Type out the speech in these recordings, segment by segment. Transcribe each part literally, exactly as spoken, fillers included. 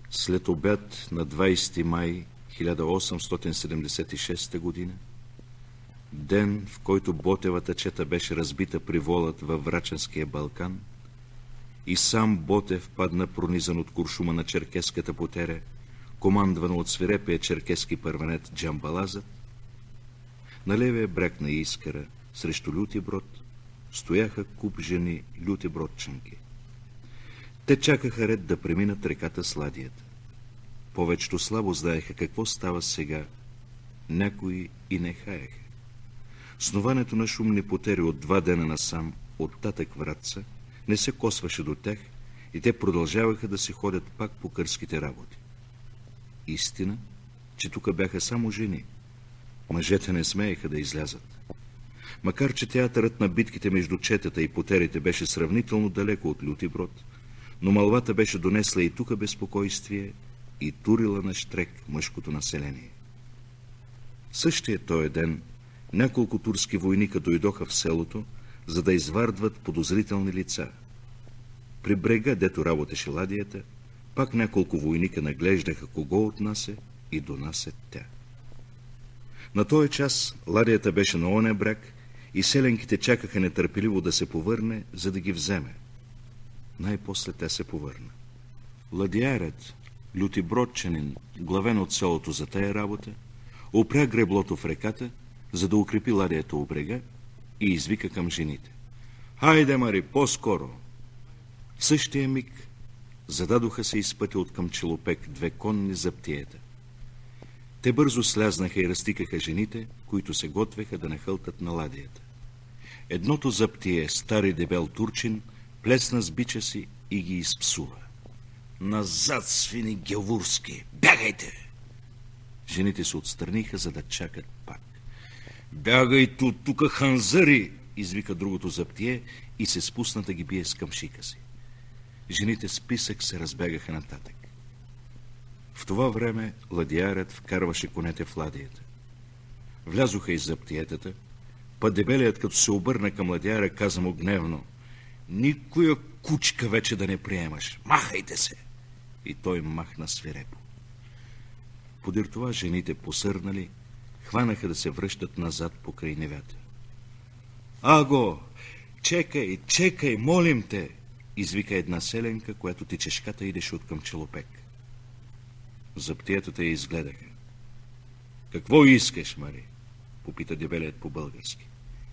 След обяд на двайсети май хиляда осемстотин седемдесет и шеста година, ден, в който Ботевата чета беше разбита при волът във Врачанския Балкан, и сам Ботев падна пронизан от куршума на черкеската потеря, командвана от свирепия черкески първенец Джамбалазът, на левия бряг на Искъра, срещу Лютиброд, стояха куп жени лютибродчанки. Те чакаха ред да преминат реката Сладията. Повечето слабо знаеха какво става сега. Някои и не хаяха. Снуването на шумни потери от два дена насам, от татък Вратца, не се косваше до тях и те продължаваха да се ходят пак по кърските работи. Истина, че тук бяха само жени. Мъжете не смееха да излязат. Макар че театърът на битките между четата и потерите беше сравнително далеко от Лютиброд, но мълвата беше донесла и тука безпокойствие и турила на щрек мъжкото население. Същия този ден няколко турски войника дойдоха в селото, за да извардват подозрителни лица. При брега, дето работеше ладията, пак няколко войника наглеждаха кого отнася и донасят тя. На този час ладията беше на оня бряг и селенките чакаха нетърпеливо да се повърне, за да ги вземе. Най-после тя се повърна. Ладиарят, лютибродчанин, главен от селото за тая работа, опря греблото в реката, за да укрепи ладията у брега и извика към жените: „Хайде, Мари, по-скоро!“ В същия миг зададоха се из пътя от към Челопек две конни заптиета. Те бързо слязнаха и разтикаха жените, които се готвеха да нахълтат на ладията. Едното заптие, стар и дебел турчин, плесна с бича си и ги изпсува. „Назад, свини гявурски! Бягайте!“ Жените се отстраниха, за да чакат пак. „Бягайте от тука, ханзари!“ извика другото заптие и се спусна да ги бие с камшика си. Жените с писък се разбегаха нататък. В това време ладиарят вкарваше конете в ладията. Влязоха из заптиетата, па дебелият, като се обърна към ладиара, каза му гневно: „Никоя кучка вече да не приемаш! Махайте се!“ И той махна свирепо. Подир това жените, посърнали, хванаха да се връщат назад покрай нивята. „Аго, чекай, чекай, молим те!“ извика една селенка, която тичешката идеше от към Челопек. Заптиетата я изгледаха. „Какво искаш, Мари?“ попита дебелият по-български.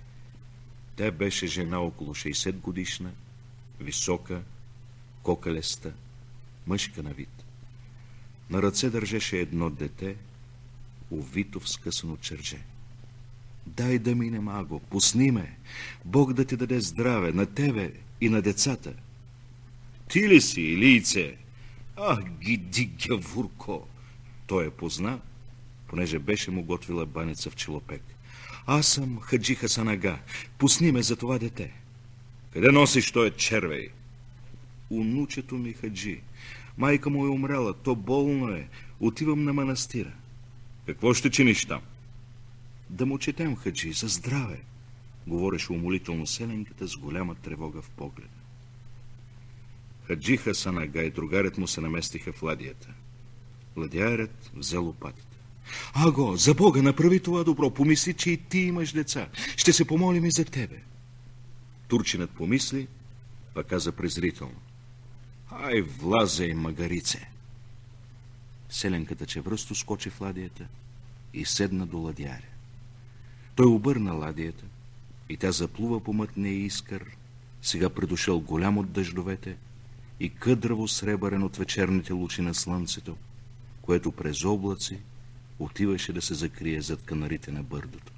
Тя беше жена около шейсет годишна, висока, кокалеста, мъжка на вид. На ръце държеше едно дете, увито в скъсано черже. „Дай да минем, Аго, пусни ме! Бог да ти даде здраве на тебе и на децата!“ „Ти ли си, илийце?“ „Ах, гиди гявурко!“ Той я позна, понеже беше му готвила баница в Челопек. „Аз съм Хаджи Хасан ага. Пусни ме за това дете.“ „Къде носиш той червей?“ „Унучето ми, Хаджи. Майка му е умряла, то болно е. Отивам на манастира.“ „Какво ще чиниш там?“ „Да му четем, Хаджи, за здраве“, говореше умолително селенката с голяма тревога в погледа. Хаджи Хасан ага и другарят му се наместиха в ладията. Ладиарят взе лопатата. „Аго, за Бога, направи това добро, помисли, че и ти имаш деца. Ще се помолим и за тебе.“ Турчинът помисли, па каза презрително: „Ай, влазай, магарице!“ Селенката чевръсто скочи в ладията и седна до ладиаря. Той обърна ладията и тя заплува по мътния Искър, сега придошъл голям от дъждовете и къдраво сребърен от вечерните лучи на слънцето, което през облаци отиваше да се закрие зад канарите на бърдото.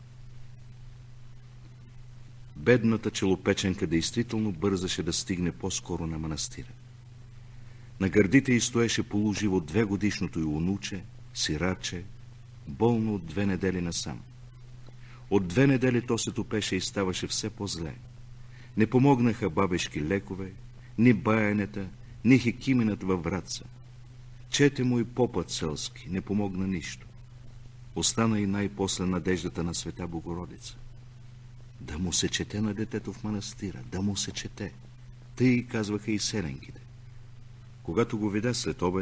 Бедната челопеченка действително бързаше да стигне по-скоро на манастира. На гърдите й стоеше полуживо двегодишното й онуче, сираче, болно от две недели насам. От две недели то се топеше и ставаше все по-зле. Не помогнаха бабешки лекове, ни баянета, ни хекиминът във Вратца. Чете му и попът селски, не помогна нищо. Остана и най-после надеждата на Света Богородица. Да му се чете на детето в манастира, да му се чете. Тъй казваха и селенките. Когато го видя след обед,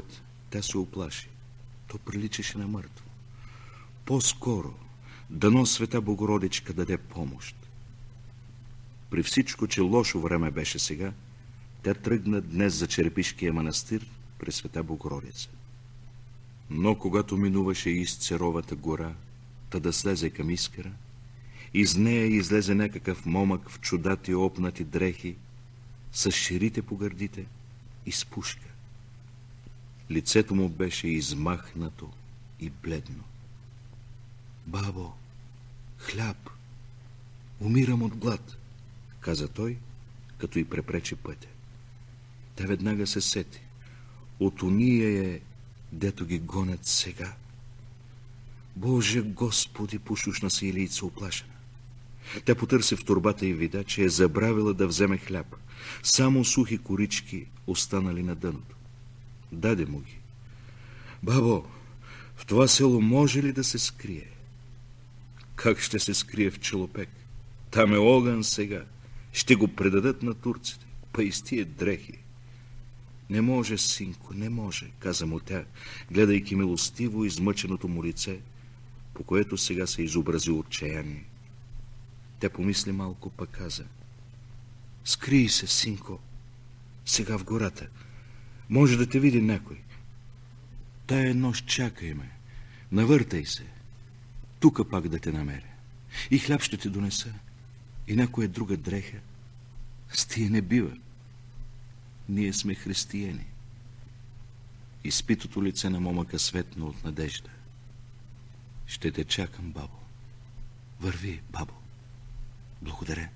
Тя се оплаши. То приличаше на мъртво. По-скоро, дано Света Богородичка даде помощ. При всичко, че лошо време беше сега, тя тръгна днес за Черепишкия манастир при Света Богородица. Но когато минуваше из Церовата гора, та да слезе към Искъра, из нея излезе някакъв момък в чудати опнати дрехи, с ширите по гърдите и с пушка. Лицето му беше измахнато и бледно. Бабо, хляб, умирам от глад, каза той, като й препречи пътя. Тя веднага се сети. От уния е, дето ги гонят сега. Боже Господи, пушушна се Илийца оплашена. Тя потърси в турбата и видя, че е забравила да вземе хляб. Само сухи корички останали на дъното. Даде му ги. Бабо, в това село може ли да се скрие? Как ще се скрие в Челопек? Там е огън сега. Ще го предадат на турците, па и с тия дрехи. Не може, синко, не може, каза му тя, гледайки милостиво измъченото му лице, по което сега се изобрази отчаяние. Тя помисли малко, пък каза: скрий се, синко, сега в гората. Може да те види някой. Тая нощ чакай ме, навъртай се. Тука пак да те намеря. И хляб ще ти донеса, и някоя друга дреха. С тия не бива. Ние сме християни. Изпитото лице на момъка светна от надежда. Ще те чакам, бабо. Върви, бабо. Благодаря.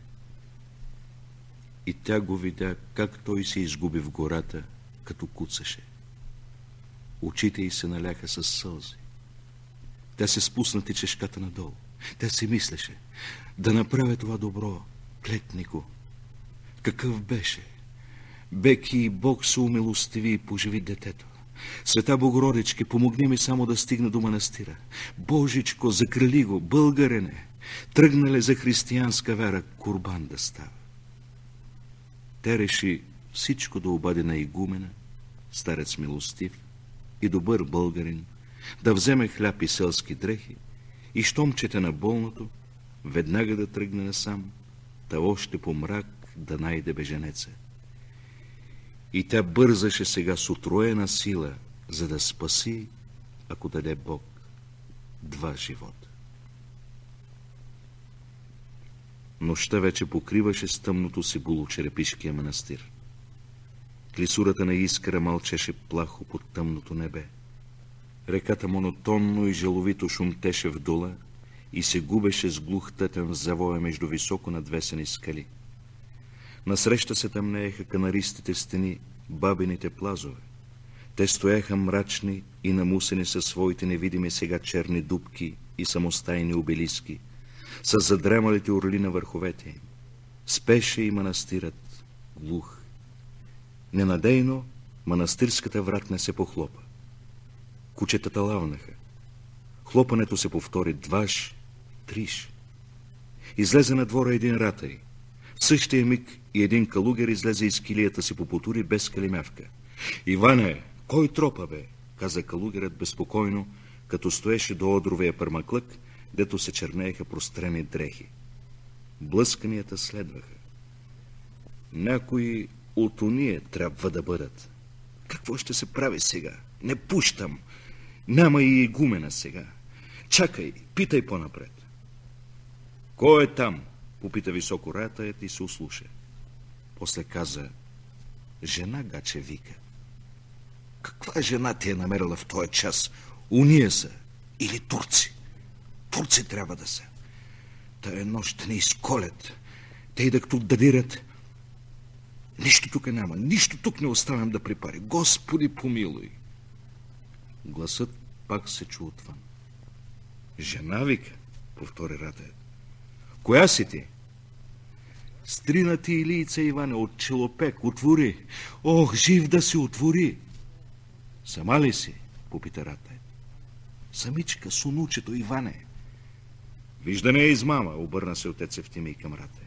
И тя го видя, как той се изгуби в гората, като куцаше. Очите й се наляха със сълзи. Тя се спусна тичешката надолу. Тя си мислеше: да направя това добро, клекни го. Какъв беше? Беки и Бог се умилостиви и поживи детето. Света Богородичке, помогни ми само да стигна до манастира. Божичко, закрили го, българене. Тръгнале за християнска вера, курбан да става. Те реши всичко да обади на игумена, старец милостив и добър българин, да вземе хляб и селски дрехи и щом чете на болното, веднага да тръгне насам, та още по мрак да найде беженеца. И тя бързаше сега с утроена сила, за да спаси, ако даде Бог, два живота. Нощта вече покриваше с тъмното си було Черепишкия манастир. Клисурата на Искъра мълчеше плахо под тъмното небе. Реката монотонно и жаловито шумтеше в дола и се губеше с глух тътен в завоя между високо надвесени скали. Насреща се тъмнееха канаристите стени, бабините плазове. Те стояха мрачни и намусени със своите невидими сега черни дупки и самостайни обелиски, с задремалите орли на върховете им. Спеше и манастирът глух. Ненадейно манастирската вратна се похлопа. Кучетата лавнаха. Хлопането се повтори дваш, триш. Излезе на двора един ратари. В същия миг и един калугер излезе из килията си по потури без калимявка. Иване, кой тропа бе? Каза калугерът безпокойно, като стоеше до одровия пърмаклък, дето се чернееха прострени дрехи. Блъсканията следваха. Някои от уния трябва да бъдат. Какво ще се прави сега? Не пущам. Няма и игумена сега. Чакай, питай по-напред. Кой е там? Попита високо ратаят и се услуша. После каза: жена, гаче, вика. Каква жена ти е намерила в този час? Уния са или турци? Турци трябва да са. Тая нощ не изколят. Те и да тук да дирят. Нищо тук няма, нищо тук не оставям да припари. Господи, помилуй! Гласът пак се чу отвън. Жена, вика, повтори ратаят. Коя си ти? Стрина ти Илийца, Иване, от Челопек, отвори. Ох, жив да си, отвори. Сама ли си? Попита ратаят. Самичка, с онучето, Иване. Виждане е измама, обърна се отец Евтимий към ратая.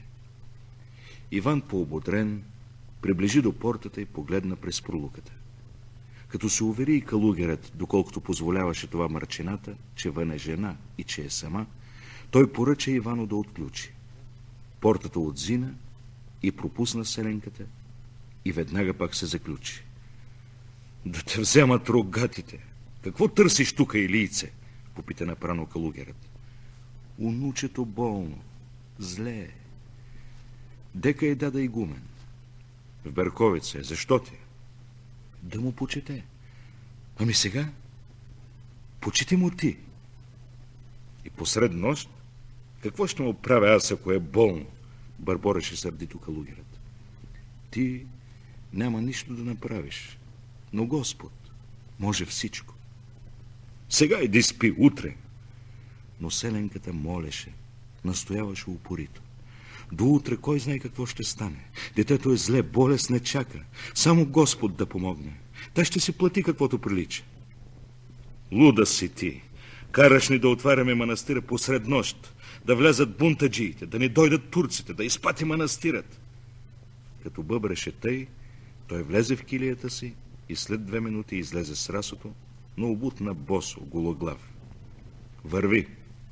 Иван, поободрен, приближи до портата и погледна през пролуката. Като се увери и калугерът, доколкото позволяваше това мърчината, че вън е жена и че е сама, той поръча Ивано да отключи. Портата отзина и пропусна селенката и веднага пак се заключи. Да те вземат рогатите! Какво търсиш тука, Илийце? Попита напрано калугерът. Унучето болно, зле е. Дека е дада игумен. В Берковица е. Защо ти? Да му почете. Ами сега? Почети му ти. И посред нощ? Какво ще му правя аз, ако е болно? Бърбореше сърдито калугерът. Ти няма нищо да направиш, но Господ може всичко. Сега иди спи, утре. Но селенката молеше, настояваше упорито. До утре кой знае какво ще стане. Детето е зле, болест не чака. Само Господ да помогне. Та ще си плати каквото прилича. Луда си ти. Караш ни да отваряме манастира посред нощ, да влязат бунтаджиите, да ни дойдат турците, да изпати манастирът. Като бъбреше тъй, той влезе в килията си и след две минути излезе с расото, но обутна босо, гологлав. Върви.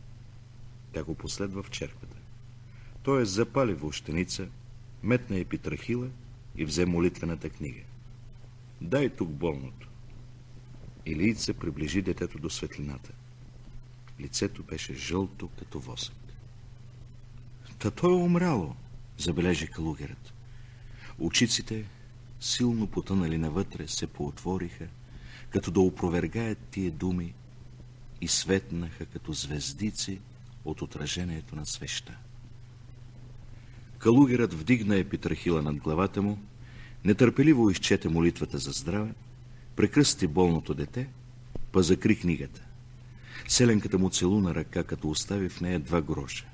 Тя го последва в черквата. Той е запали вълщеница, метна епитрахила и взе молитвената книга. Дай тук болното. Илийца приближи детето до светлината. Лицето беше жълто като восък. Та то е умряло, забележи калугерът. Очиците, силно потънали навътре, се поотвориха, като да опровергаят тия думи и светнаха като звездици от отражението на свеща. Калугерът вдигна епитрахила над главата му, нетърпеливо изчете молитвата за здраве, прекръсти болното дете, па закри книгата. Селенката му целуна ръка, като остави в нея два гроша.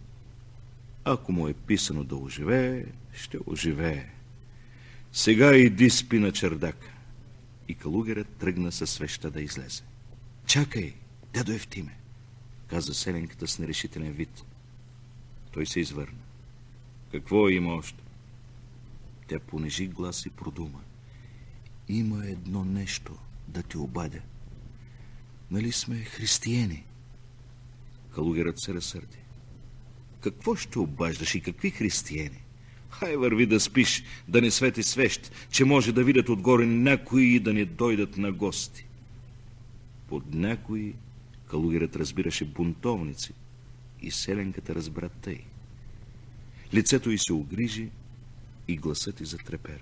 Ако му е писано да оживее, ще оживее. Сега иди спи на чердака. И калугерът тръгна със свеща да излезе. Чакай, дядо Евтиме, каза селенката с нерешителен вид. Той се извърна. Какво има още? Тя понижи глас и продума. Има едно нещо да ти обадя. Нали сме християни? Калугерът се разсърди. Какво ще обаждаш и какви християни? Хай върви да спиш, да не свети свещ, че може да видят отгоре някои и да не дойдат на гости. Под някои калугерът разбираше бунтовници и селенката разбра тъй. Лицето й се огрижи и гласът й затрепера.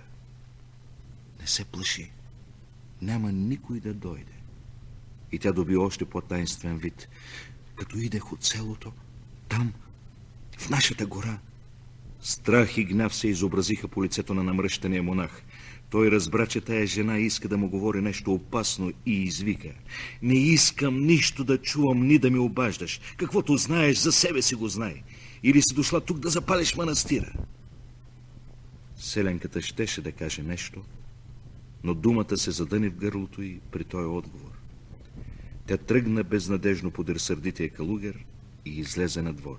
Не се плаши. Няма никой да дойде. И тя доби още по-таинствен вид. Като идех от селото, там, в нашата гора. Страх и гняв се изобразиха по лицето на намръщения монах. Той разбра, че тая жена иска да му говори нещо опасно и извика. Не искам нищо да чувам, ни да ми обаждаш. Каквото знаеш, за себе си го знай. Или си дошла тук да запалиш манастира? Селенката щеше да каже нещо, но думата се задъни в гърлото й при този отговор. Тя тръгна безнадежно подир сърдития калугер и излезе на двор.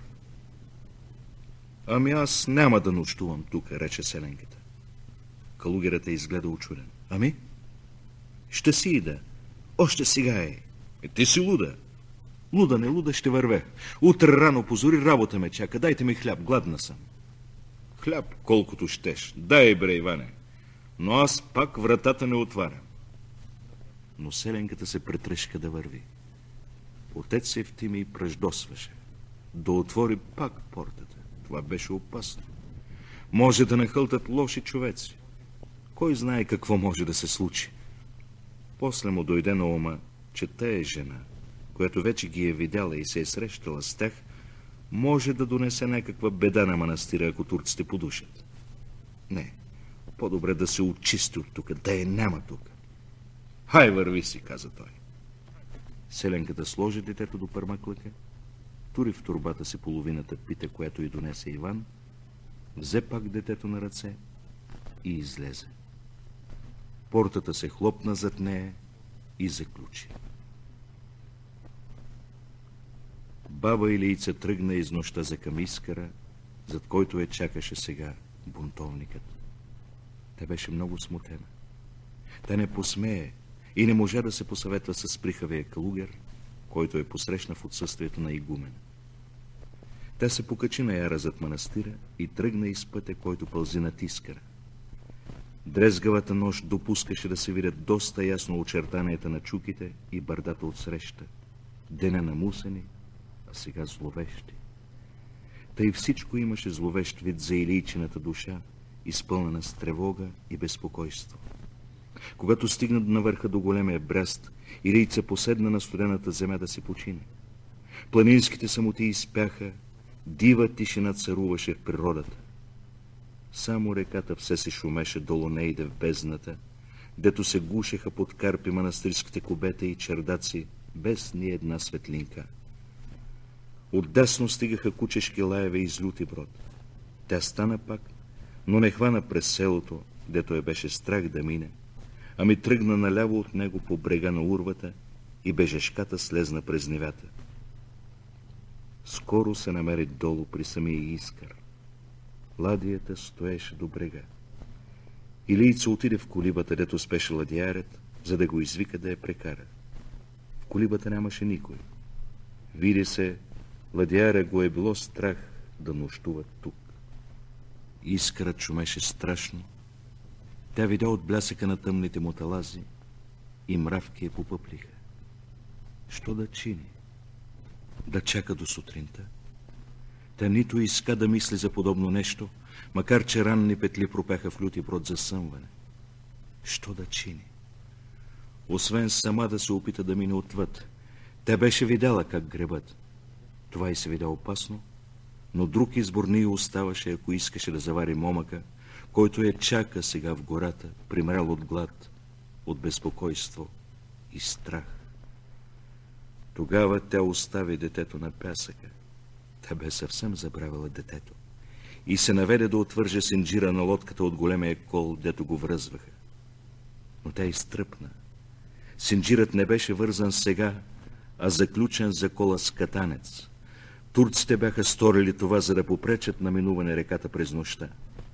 Ами аз няма да нощувам тук, рече селенката. Калугерът е изгледа учуден. Ами? Ще си ида. Още сега е. Е, ти си луда. Луда, не луда, ще върве. Утре рано позори, работа ме чака. Дайте ми хляб, гладна съм. Хляб, колкото щеш. Дай, бре, Иване. Но аз пак вратата не отварям. Но селенката се претръшка да върви. Отец Евтимий и пръждосваше. Да отвори пак портата. Това беше опасно. Може да нахълтат лоши човеци. Кой знае какво може да се случи. После му дойде на ума, че тая жена, която вече ги е видяла и се е срещала с тях, може да донесе някаква беда на манастира, ако турците подушат. Не, по-добре да се очисти от тук, да я няма тук. Хай, върви си, каза той. Селенката сложи детето до пърмаклъка, тури в турбата си половината пита, която й донесе Иван, взе пак детето на ръце и излезе. Портата се хлопна зад нея и заключи. Баба Илийца тръгна из нощта за към Искъра, зад който я чакаше сега бунтовникът. Тя беше много смутена. Та не посмее и не можа да се посъветва с прихавия калугер, който е посрещна в отсъствието на игумен. Тя се покачи на яра зад манастира и тръгна из пътя, който пълзи на Тискара. Дрезгавата нощ допускаше да се видят доста ясно очертанията на чуките и бърдата от среща. Деня намусени, а сега зловещи. Тъй всичко имаше зловещ вид за Илийчината душа, изпълнена с тревога и безпокойство. Когато стигнат на върха до големия бряст, Илийца поседна на студената земя да си почине. Планинските самоти изпяха, дива тишина царуваше в природата. Само реката все се шумеше долу нейде в бездната, дето се гушеха под карпи манастирските кубета и чердаци, без ни една светлинка. Отдесно стигаха кучешки лаеве из Люти Брод. Тя стана пак, но не хвана през селото, дето я беше страх да мине, ами тръгна наляво от него по брега на урвата и бежешката слезна през нивята. Скоро се намери долу при самия Искър. Ладията стоеше до брега. Илийца отиде в колибата, дето спеше ладиярят, за да го извика да я прекара. В колибата нямаше никой. Види се, ладиаря го е било страх да нощува тук. Искърът шумеше страшно. Тя видя от блясъка на тъмните му талази и мравки я попъплиха. Що да чини? Да чака до сутринта? Та нито иска да мисли за подобно нещо, макар че ранни петли пропяха в Люти Брод за съмване. Що да чини? Освен сама да се опита да мине отвъд, тя беше видяла как гребат. Това и се видя опасно, но друг избор не й оставаше, ако искаше да завари момъка, който я чака сега в гората, примрял от глад, от безпокойство и страх. Тогава тя остави детето на пясъка. Тя бе съвсем забравила детето и се наведе да отвърже синджира на лодката от големия кол, дето го връзваха. Но тя изтръпна. Синджирът не беше вързан сега, а заключен за кола с катанец. Турците бяха сторили това, за да попречат на минуване реката през нощта.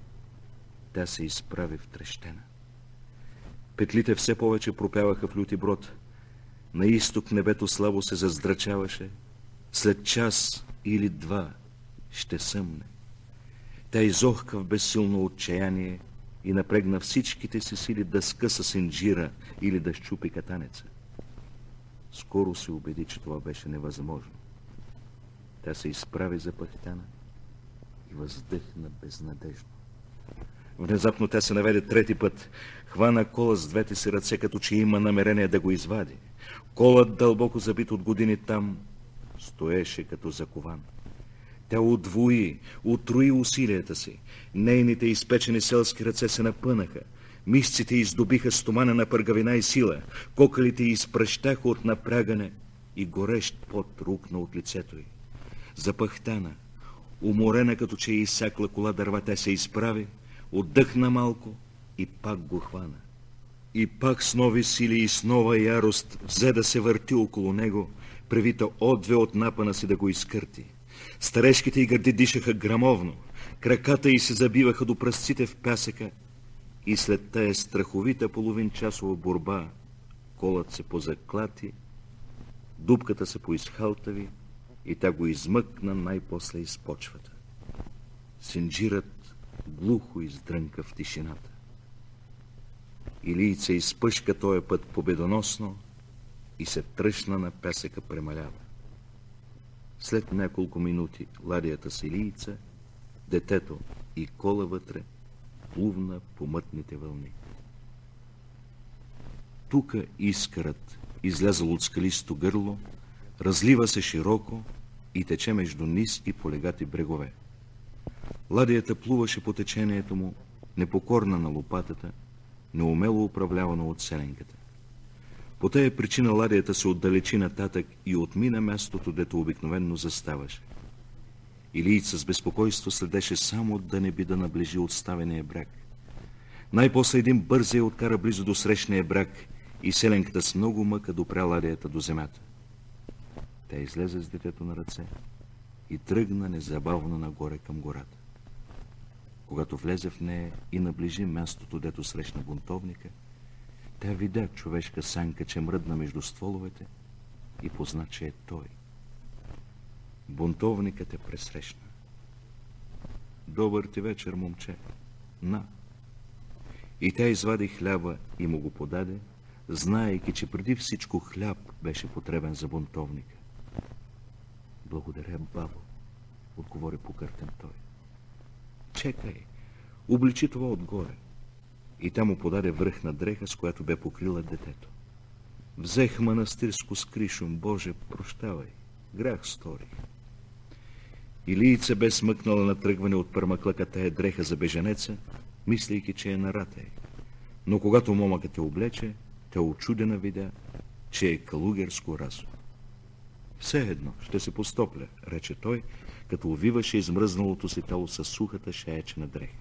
Тя се изправи втрещена. Петлите все повече пропяваха в Люти Брод. На изток небето слабо се заздрачаваше. След час или два ще съмне. Тя изохка в безсилно отчаяние и напрегна всичките си сили да скъса синджира или да щупи катанеца. Скоро се убеди, че това беше невъзможно. Тя се изправи запъхтяна и въздъхна безнадежно. Внезапно тя се наведе трети път, хвана кола с двете си ръце, като че има намерение да го извади. Колът, дълбоко забит от години там, стоеше като закован. Тя удвои, утрои усилията си. Нейните изпечени селски ръце се напънаха. Мишците издобиха стоманена пъргавина и сила. Кокалите изпръщаха от напрягане и горещ пот рукна от лицето й. Запъхтана, уморена, като че е изсякла кола дърва, тя се изправи, отдъхна малко и пак го хвана. И пак с нови сили и с нова ярост взе да се върти около него, превита отве от напана си да го изкърти. Старешките й гърди дишаха грамовно, краката й се забиваха до пръстците в пясъка и след тая страховита половинчасова борба колът се позаклати, дупката се поизхалтави и тя го измъкна най-после из почвата. Синджирът глухо издрънка в тишината. Илийца изпъшка този път победоносно и се тръщна на пясъка премалява. След няколко минути ладията с Илийца, детето и кола вътре плувна по мътните вълни. Тука Искърът, излязъл от скалисто гърло, разлива се широко и тече между низ и полегати брегове. Ладията плуваше по течението му, непокорна на лопатата, неумело управлявана от селенката. По тая причина ладията се отдалечи нататък и отмина мястото, дето обикновенно заставаше. Илийца с безпокойство следеше само да не би да наближи отставения бряг. Най-после един бърз я откара близо до срещния бряг и селенката с много мъка допря ладията до земята. Тя излезе с детето на ръце и тръгна незабавно нагоре към гората. Когато влезе в нея и наближи мястото, дето срещна бунтовника, Тя видя човешка сянка, че мръдна между стволовете и позна, че е той. Бунтовникът е пресрещна. Добър ти вечер, момче. На. И тя извади хляба и му го подаде, знаейки, че преди всичко хляб беше потребен за бунтовника. Благодаря, бабо, отговори покъртен той. Чекай, обличи това отгоре. И тя му подаде връхна дреха, с която бе покрила детето. Взех манастирско с кришум, Боже, прощавай, грях сторих. Илийца бе смъкнала на тръгване от пърмаклъка тая дреха за беженеца, мислейки, че е на Ратей. Но когато момъкът те облече, те очудена видя, че е калугерско расо. Все едно, ще се постопля, рече той, като увиваше измръзналото си тяло със сухата шаячена дреха.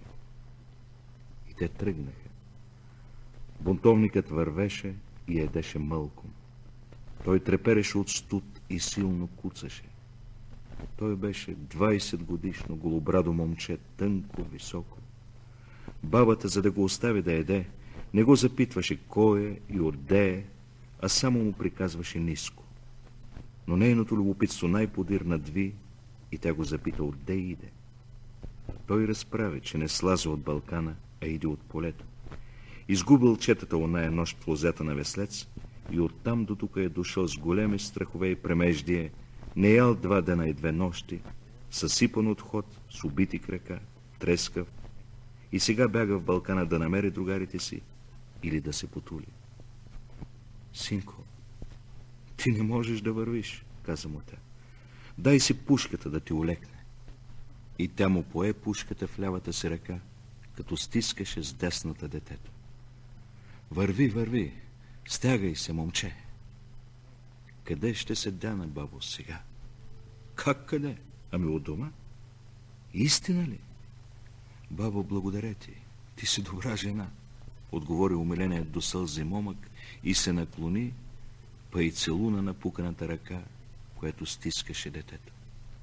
И те тръгнаха. Бунтовникът вървеше и едеше мълком. Той трепереше от студ и силно куцаше. Той беше двайсет годишно голобрадо момче, тънко, високо. Бабата, за да го остави да еде, не го запитваше кой е и отде е, а само му приказваше ниско. Но нейното любопитство най-подир надви и тя го запита отде иде. Той разправи, че не слаза от Балкана, а иде от полето. Изгубил четата оная нощ в лозята на Веслец и оттам до тук е дошъл с големи страхове и премеждие, не ял два дена и две нощи, съсипан от ход, с убити крака, трескав, и сега бяга в Балкана да намери другарите си или да се потули. Синко, ти не можеш да вървиш, каза му тя. Дай си пушката да ти олекне. И тя му пое пушката в лявата си ръка, като стискаше с десната детето. Върви, върви, стягай се, момче. Къде ще се дяна, бабо, сега? Как къде? Ами у дома? Истина ли? Бабо, благодаря ти. Ти си добра жена, отговори умиленият до сълзи момък и се наклони, па и целуна на пуканата ръка, което стискаше детето.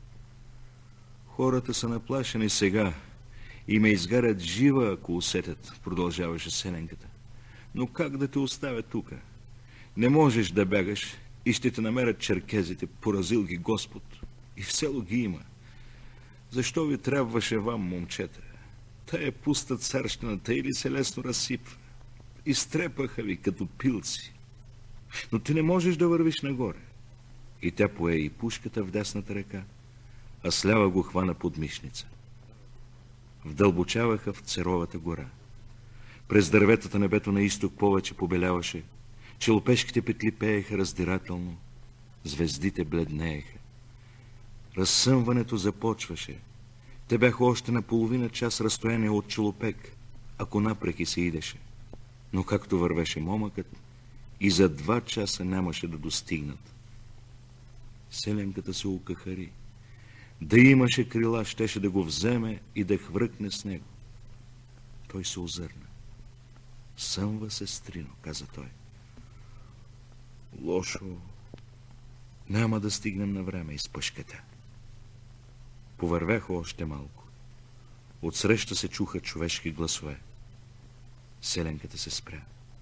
Хората са наплашени сега и ме изгарят жива, ако усетят, продължаваше селенката. Но как да те оставя тука? Не можеш да бягаш и ще те намерят черкезите, поразил ги Господ. И в село ги има. Защо ви трябваше вам, момчета? Тая пуста царщината или се лесно разсипва. Изтрепаха ви като пилци. Но ти не можеш да вървиш нагоре. И тя пое и пушката в десната ръка, а слява го хвана под мишница. Вдълбочаваха в Церовата гора. През дърветата небето на изток повече побеляваше, челопешките петли пееха раздирателно, звездите бледнееха. Разсъмването започваше. Те бяха още на половина час разстояние от Челопек, ако напреки се идеше. Но както вървеше момъкът, и за два часа нямаше да достигнат. Селенката се окахари. Да имаше крила, щеше да го вземе и да хвръкне с него. Той се озърна. Съмва, сестрино, каза той. Лошо. Няма да стигнем на време, изпъшка тя. Повървяха още малко. Отсреща се чуха човешки гласове. Селенката се спря.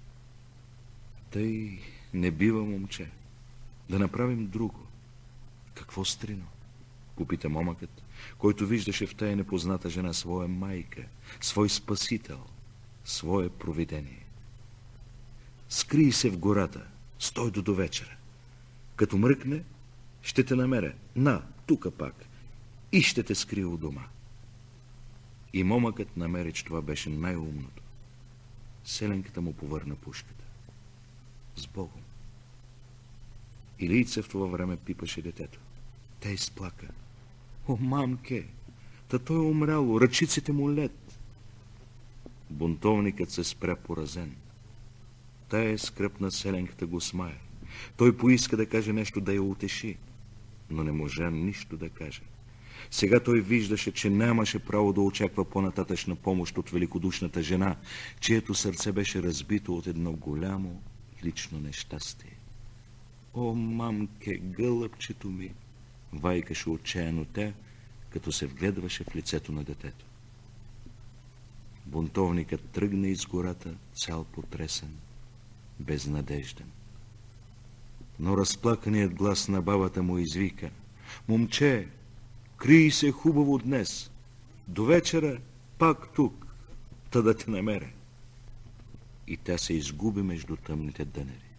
Тъй не бива, момче. Да направим друго. Какво, стрино? Попита момъкът, който виждаше в тая непозната жена своя майка, свой спасител, свое провидение. Скрий се в гората, стой до довечера. Като мръкне, ще те намеря. На, тука пак. И ще те скрия у дома. И момъкът намери, че това беше най-умното. Селенката му повърна пушката. С Богом. Илийца в това време пипаше детето. Тя изплака. О, мамке! Та той е умряло, ръчиците му лед. Бунтовникът се спря поразен. Тая скръпна селенката го смая. Той поиска да каже нещо, да я утеши, но не можа нищо да каже. Сега той виждаше, че нямаше право да очаква по-нататъчна помощ от великодушната жена, чието сърце беше разбито от едно голямо лично нещастие. О, мамке, гълъбчето ми! Вайкаше отчаяно тя, като се вгледваше в лицето на детето. Бунтовникът тръгна из гората, цял потресен. безнадежден. Но разплаканият глас на бабата му извика: момче, крий се хубаво днес, до вечера пак тук, та да те намеря. И тя се изгуби между тъмните дънери.